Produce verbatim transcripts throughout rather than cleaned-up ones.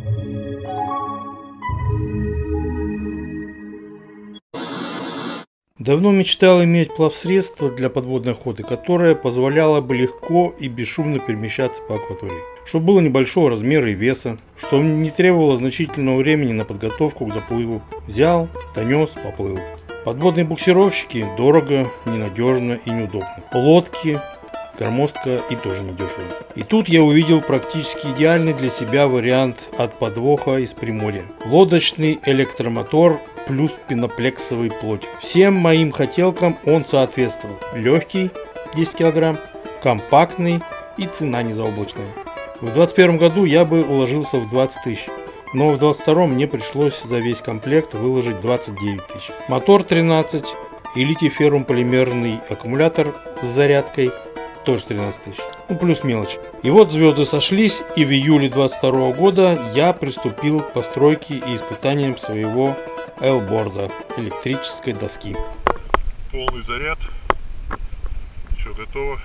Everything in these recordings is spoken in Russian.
Давно мечтал иметь плавсредство для подводной охоты, которое позволяло бы легко и бесшумно перемещаться по акватории. Чтобы было небольшого размера и веса, что не требовало значительного времени на подготовку к заплыву. Взял, донес, поплыл. Подводные буксировщики дорого, ненадежно и неудобно. Лодки громоздко и тоже недешево. И тут я увидел практически идеальный для себя вариант от подвоха из Приморья. Лодочный электромотор плюс пеноплексовый плотик. Всем моим хотелкам он соответствовал. Легкий, десять килограмм, компактный и цена незаоблачная. В двадцать первом году я бы уложился в двадцать тысяч, но в двадцать втором мне пришлось за весь комплект выложить двадцать девять тысяч. Мотор тринадцать и литий-феррум полимерный аккумулятор с зарядкой тоже тринадцать тысяч. Ну плюс мелочь. И вот звезды сошлись, и в июле двадцать второго года я приступил к постройке и испытаниям своего L-борда, электрической доски. Полный заряд, все готово.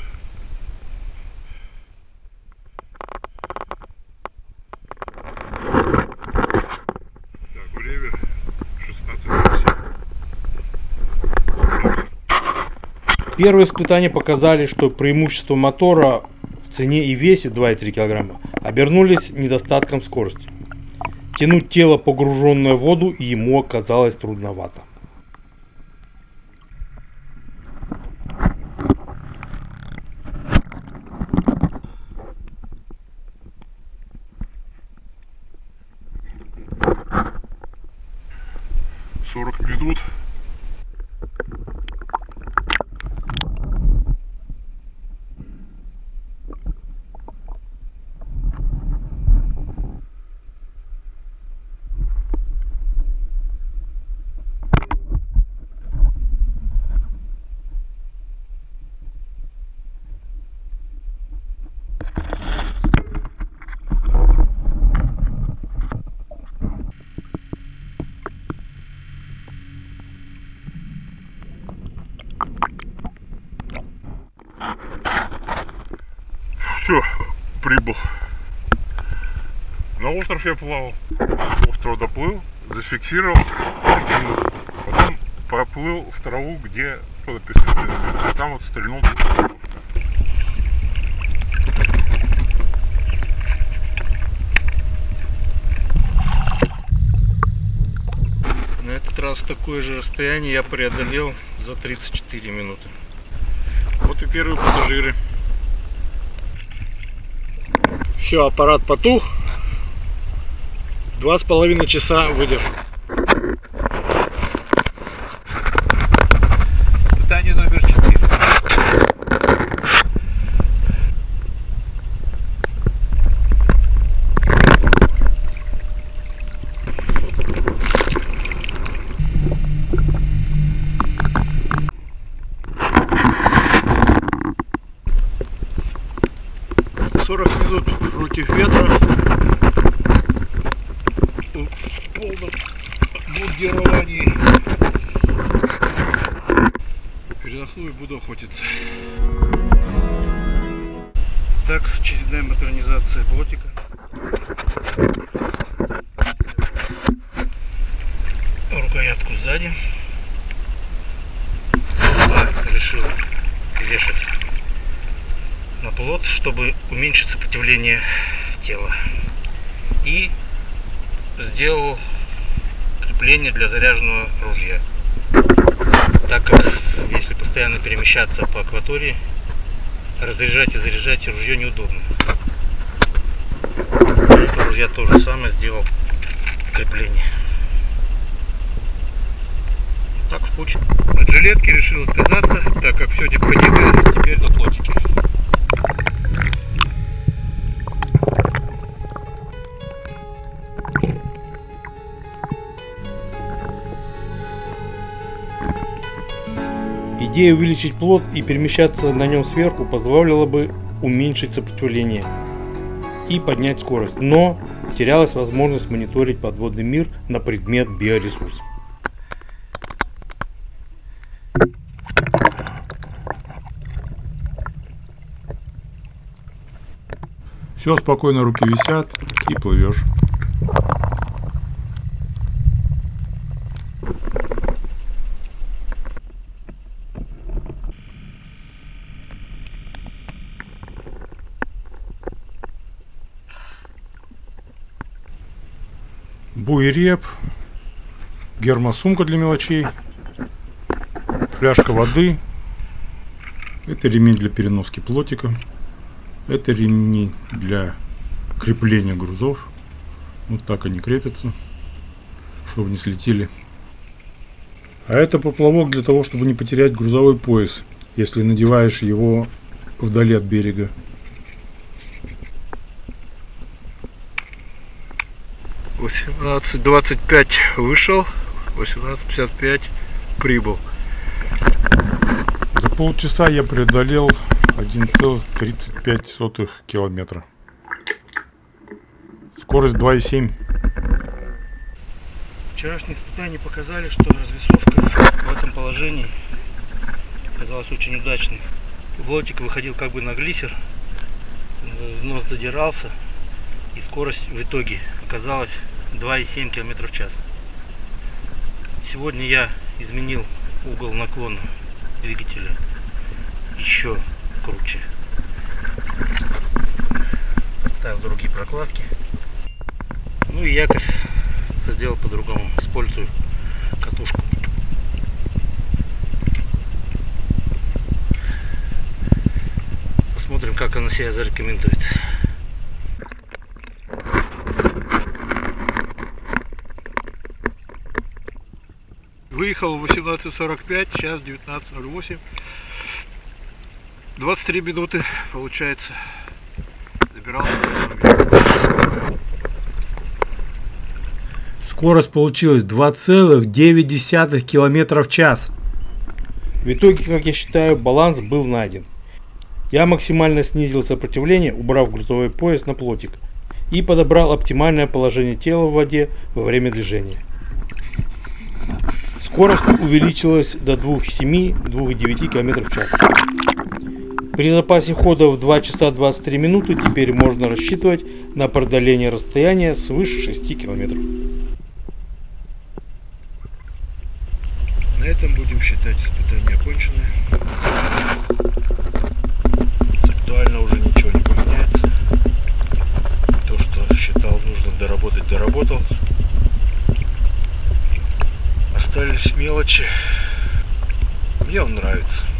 Так, время шестнадцать ноль семь. Первые испытания показали, что преимущества мотора в цене и весе два и три килограмма обернулись недостатком скорости. Тянуть тело, погруженное в воду, ему оказалось трудновато. сорок минут. Все, прибыл. На остров я плавал. Остров доплыл, зафиксировал. Потом проплыл в траву, где что-то песок. Там вот стрельнул. На этот раз такое же расстояние я преодолел за тридцать четыре минуты. Вот и первые пассажиры. Все, аппарат потух. Два с половиной часа выдержал. Питание номер четыре. сорок минут против ветра. В полном бундировании. Передохну и буду охотиться. Так, очередная модернизация плотика. Рукоятку сзади. Решил вешать на плот, чтобы уменьшить сопротивление тела. И сделал крепление для заряженного ружья, так как если постоянно перемещаться по акватории, разряжать и заряжать ружье неудобно. Для ружья то же самое сделал крепление. Так, в путь. От жилетки решил отказаться, так как все необходимое теперь на плотике. Идея увеличить плот и перемещаться на нем сверху позволила бы уменьшить сопротивление и поднять скорость, но терялась возможность мониторить подводный мир на предмет биоресурсов. Все, спокойно руки висят и плывешь. Буереп, гермосумка для мелочей, фляжка воды, это ремень для переноски плотика, это ремни для крепления грузов. Вот так они крепятся, чтобы не слетели. А это поплавок для того, чтобы не потерять грузовой пояс, если надеваешь его вдали от берега. восемнадцать двадцать пять вышел, восемнадцать пятьдесят пять прибыл. За полчаса я преодолел один целых тридцать пять сотых километра. Скорость два и семь. Вчерашние испытания показали, что развесовка в этом положении оказалась очень удачной. Плотик выходил как бы на глиссер, нос задирался, и скорость в итоге оказалась два и семь километров в час. Сегодня я изменил угол наклона двигателя еще круче. Ставил другие прокладки. Ну и якорь сделал по-другому. Использую катушку. Посмотрим, как она себя зарекомендует. Выехал в восемнадцать сорок пять, сейчас девятнадцать ноль восемь. двадцать три минуты получается. Забирался. Скорость получилась два целых девять десятых километра в час. В итоге, как я считаю, баланс был найден. Я максимально снизил сопротивление, убрав грузовой пояс на плотик, и подобрал оптимальное положение тела в воде во время движения. Скорость увеличилась до двух целых семи — двух целых девяти километров в час. При запасе хода в два часа двадцать три минуты теперь можно рассчитывать на преодоление расстояния свыше шести километров. На этом будем считать испытания оконченные. Актуально уже ничего не поменяется. То, что считал нужным доработать, доработал. Остались мелочи. Мне он нравится.